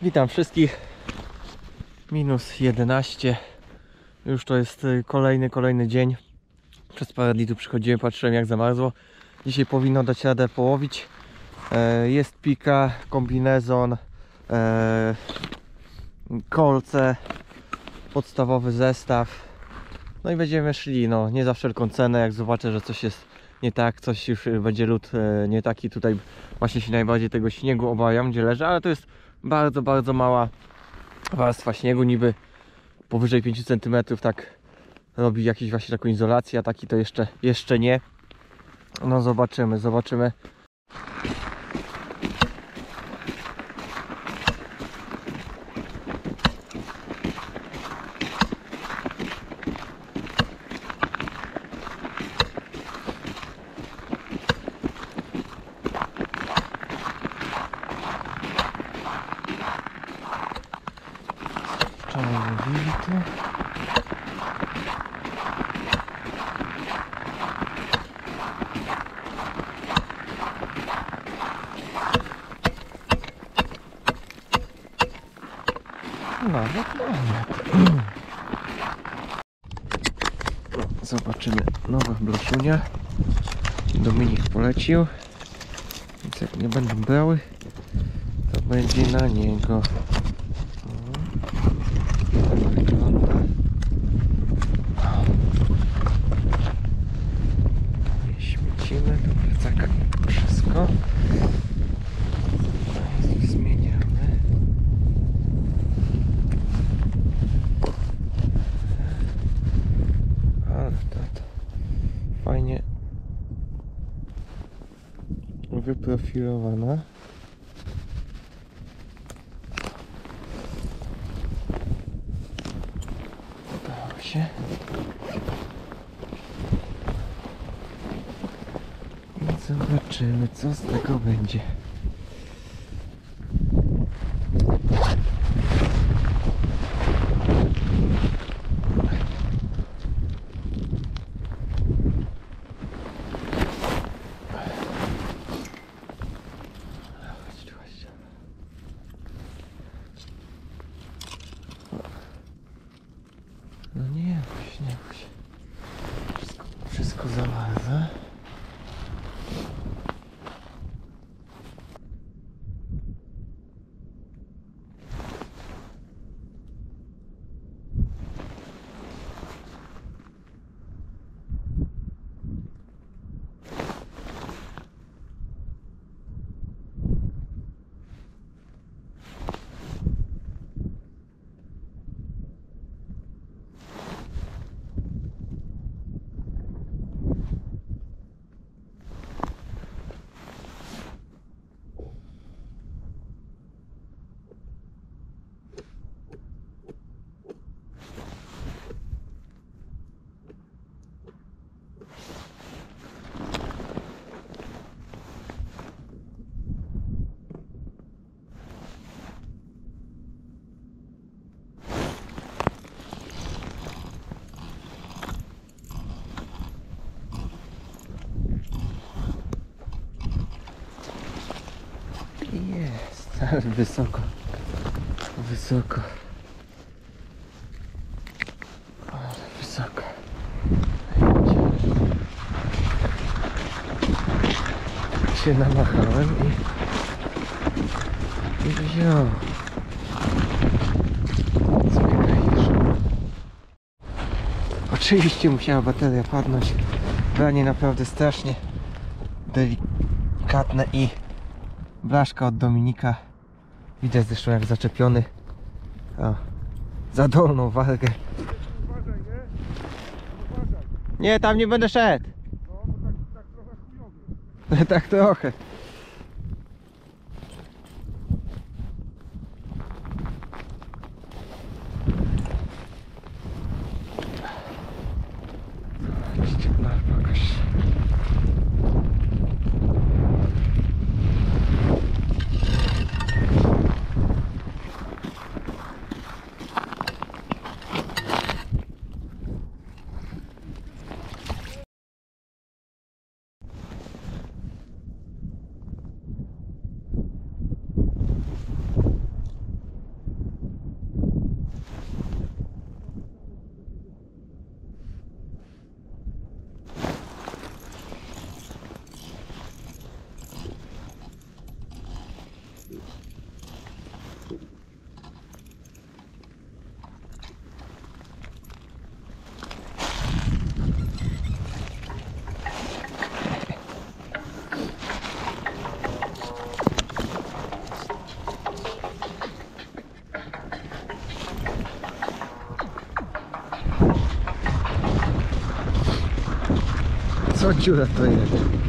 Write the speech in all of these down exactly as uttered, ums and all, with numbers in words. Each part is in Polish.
Witam wszystkich. Minus jedenaście. Już to jest kolejny, kolejny dzień. Przez parę dni tu przychodziłem, patrzyłem jak zamarzło. Dzisiaj powinno dać radę połowić. Jest pika, kombinezon, kolce, podstawowy zestaw. No i będziemy szli, no nie za wszelką cenę. Jak zobaczę, że coś jest nie tak, coś już będzie lód nie taki. Tutaj właśnie się najbardziej tego śniegu obawiam, gdzie leży, ale to jest bardzo, bardzo mała warstwa śniegu, niby powyżej pięciu centymetrów, tak robi jakąś właśnie taką izolację, a taki to jeszcze, jeszcze nie. No zobaczymy, zobaczymy. Wczoraj mówili tu. Nawet, nawet. Zobaczymy nowe bloszunia. Dominik polecił. Więc jak nie będą brały, to będzie na niego. Tak wygląda. Nie śmiecimy, do plecaka wszystko. Zmieniamy. Ale to, to fajnie wyprofilowana. Udało się. I zobaczymy, co z tego będzie. No nie bój się, nie bój się. Wszystko, wszystko zamarza. Jest, ale wysoko, wysoko, ale wysoko. Się namachałem i, i wziął. Zbiegajesz. Oczywiście musiała bateria padnąć. Branie naprawdę strasznie delikatne i blaszka od Dominika. Widać zresztą jak zaczepiony. O, za dolną wargę. Uważaj, nie? Uważaj. Nie, tam nie będę szedł. No, bo tak, tak trochę chujowy. Tak trochę. Ściągnąć pokaż. Co dziura to jest?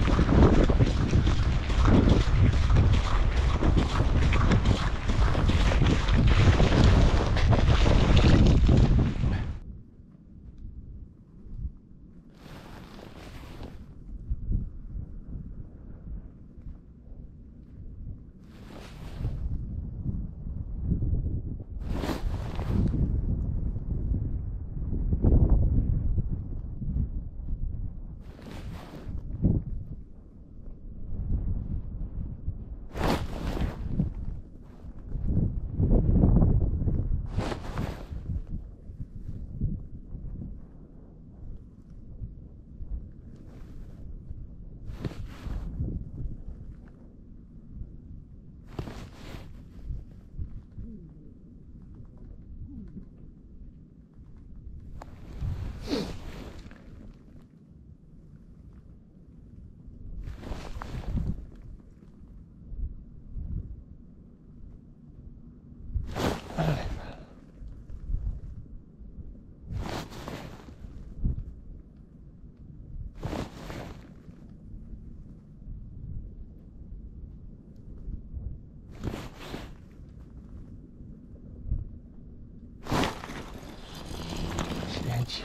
Święci.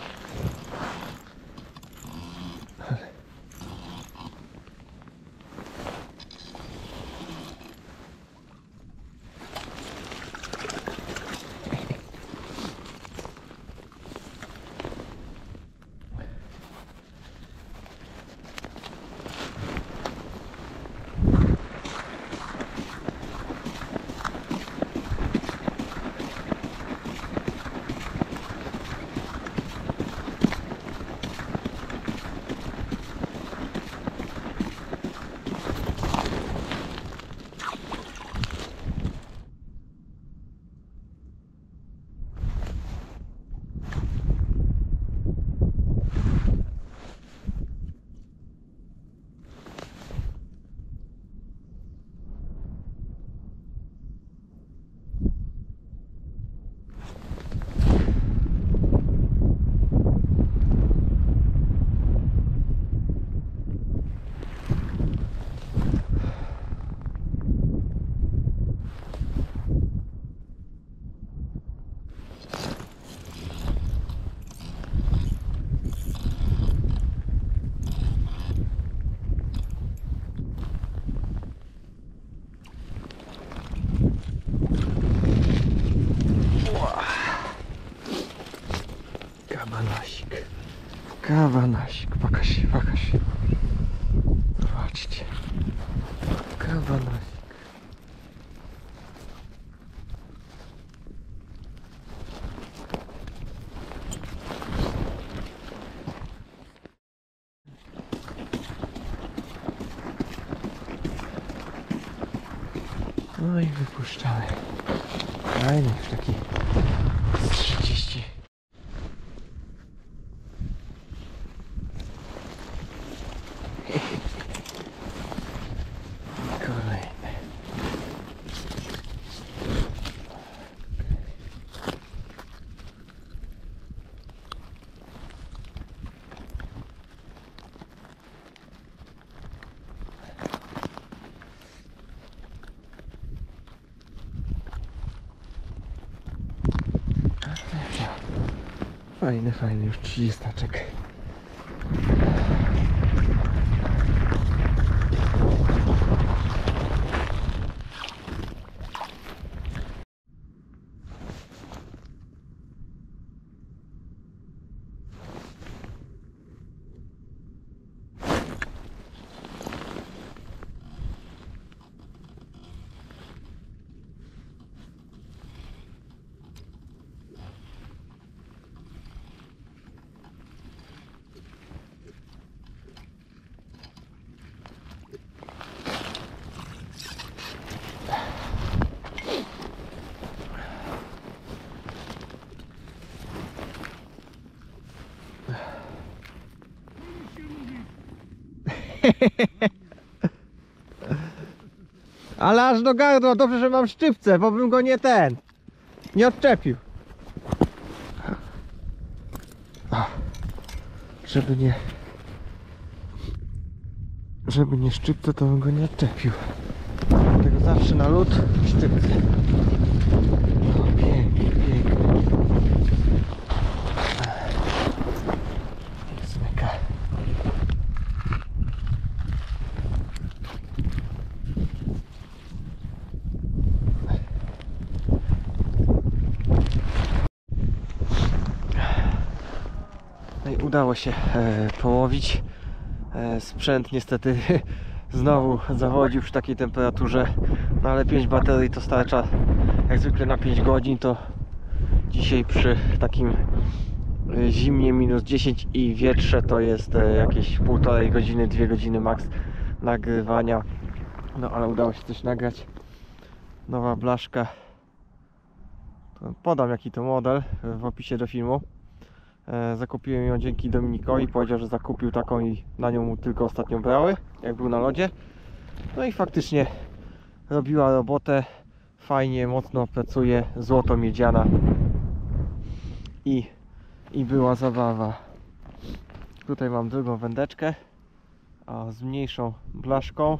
Kabanosik. Kabanosik. Pokaż się, pokaż się. Zobaczcie. Kabanosik. No i wypuszczamy. Fajny, już taki z trzydzieści. Kolejny. Fajny, fajny, już trzydziestaczek. Ale aż do gardła, dobrze, że mam szczypce, bo bym go nie ten, nie odczepił. O, żeby nie, żeby nie szczypce, to bym go nie odczepił. Dlatego zawsze na lód szczypce. No, pięknie, pięknie. Zmyka. No i udało się e, połowić. E, sprzęt niestety znowu zawodził przy takiej temperaturze, no ale pięć baterii to starcza jak zwykle na pięć godzin, to dzisiaj przy takim e, zimnie minus dziesięć i wietrze to jest e, jakieś półtorej godziny, dwie godziny max nagrywania. No ale udało się coś nagrać. Nowa blaszka. Podam jaki to model w opisie do filmu. E, zakupiłem ją dzięki Dominikowi, powiedział, że zakupił taką i na nią mu tylko ostatnio brały, jak był na lodzie. No i faktycznie robiła robotę, fajnie, mocno pracuje, złoto miedziana i, i była zabawa. Tutaj mam drugą wędeczkę, a z mniejszą blaszką.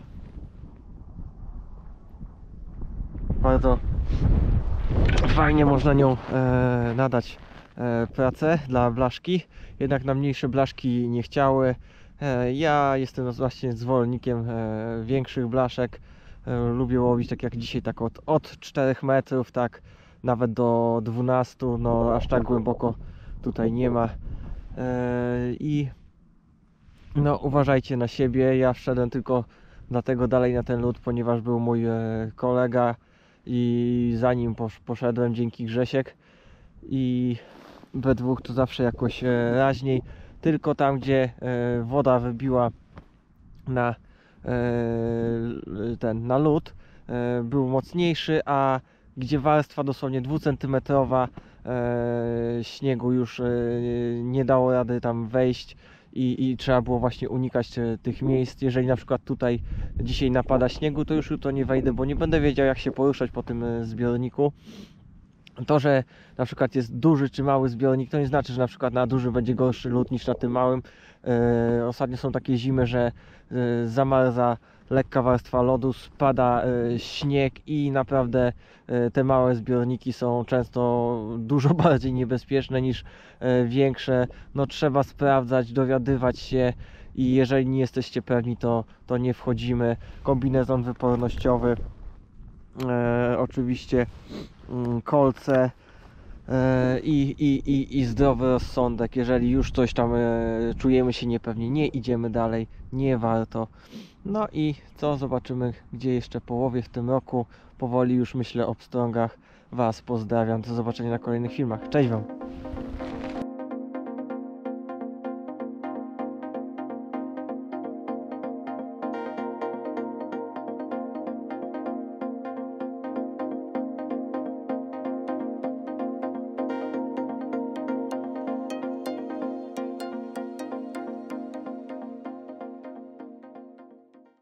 Bardzo fajnie można nią e, nadać e, pracę dla blaszki, jednak na mniejsze blaszki nie chciały. E, ja jestem właśnie zwolennikiem e, większych blaszek. E, lubię łowić tak jak dzisiaj, tak od, od czterech metrów, tak nawet do dwunastu, no aż tak głęboko tutaj nie ma. E, I no uważajcie na siebie, ja wszedłem tylko dlatego dalej na ten lód, ponieważ był mój e, kolega i za nim posz, poszedłem dzięki Grzesiek i we dwóch to zawsze jakoś e, raźniej, tylko tam gdzie e, woda wybiła na e, ten na lód e, był mocniejszy, a gdzie warstwa dosłownie dwucentymetrowa e, śniegu już e, nie dało rady tam wejść i, i trzeba było właśnie unikać e, tych miejsc. Jeżeli na przykład tutaj dzisiaj napada śniegu, to już jutro nie wejdę, bo nie będę wiedział jak się poruszać po tym e, zbiorniku. To, że na przykład jest duży czy mały zbiornik, to nie znaczy, że na przykład na duży będzie gorszy lód niż na tym małym. E, ostatnio są takie zimy, że e, zamarza lekka warstwa lodu, spada e, śnieg i naprawdę e, te małe zbiorniki są często dużo bardziej niebezpieczne niż e, większe. No trzeba sprawdzać, dowiadywać się i jeżeli nie jesteście pewni, to, to nie wchodzimy. Kombinezon wypornościowy, e, oczywiście mm, kolce e, i, i, i, i zdrowy rozsądek. Jeżeli już coś tam e, czujemy się niepewnie, nie idziemy dalej, nie warto. No i co, zobaczymy gdzie jeszcze połowie w tym roku. Powoli już myślę o pstrągach. Was pozdrawiam, do zobaczenia na kolejnych filmach. Cześć Wam!